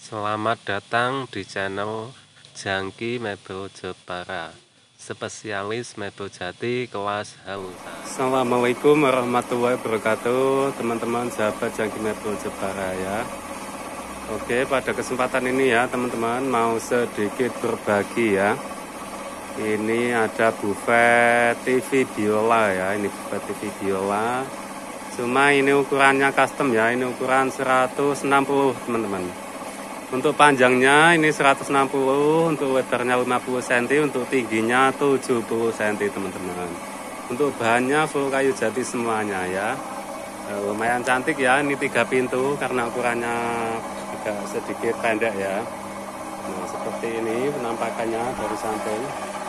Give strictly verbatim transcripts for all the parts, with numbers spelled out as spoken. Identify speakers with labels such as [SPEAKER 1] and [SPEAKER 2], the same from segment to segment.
[SPEAKER 1] Selamat datang di channel Jangki Mebel Jepara, spesialis mebel jati kelas Halusa. Assalamualaikum warahmatullahi wabarakatuh, teman-teman sahabat Jangki Mebel Jepara ya. Oke, pada kesempatan ini ya teman-teman mau sedikit berbagi ya. Ini ada buffet T V biola ya, ini buffet T V biola. Cuma ini ukurannya custom ya, ini ukuran seratus enam puluh teman-teman. Untuk panjangnya ini seratus enam puluh, untuk lebarnya lima puluh sentimeter, untuk tingginya tujuh puluh sentimeter teman-teman. Untuk bahannya full kayu jati semuanya ya. E, lumayan cantik ya, ini tiga pintu karena ukurannya agak sedikit pendek ya. Nah seperti ini penampakannya dari samping.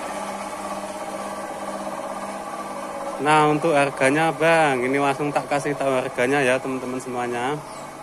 [SPEAKER 1] Nah untuk harganya bang, ini langsung tak kasih tahu harganya ya teman-teman semuanya.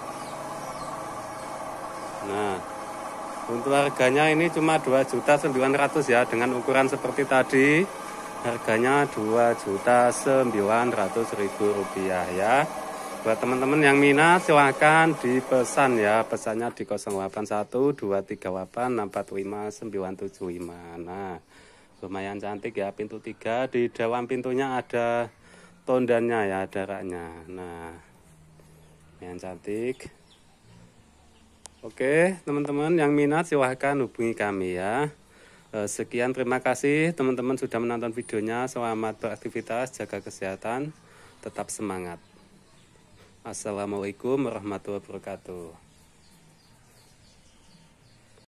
[SPEAKER 1] Nah untuk harganya ini cuma dua juta sembilan ratus ya, dengan ukuran seperti tadi harganya dua juta sembilan ratus ribu rupiah ya. Buat teman-teman yang minat silahkan dipesan ya, pesannya di nol delapan satu dua tiga delapan enam empat lima sembilan tujuh lima. Nah lumayan cantik ya, pintu tiga, di dalam pintunya ada tondannya ya, ada raknya. Nah lumayan cantik. Oke teman-teman yang minat silahkan hubungi kami ya. Sekian, terima kasih teman-teman sudah menonton videonya. Selamat beraktivitas, jaga kesehatan, tetap semangat. Assalamualaikum warahmatullahi wabarakatuh.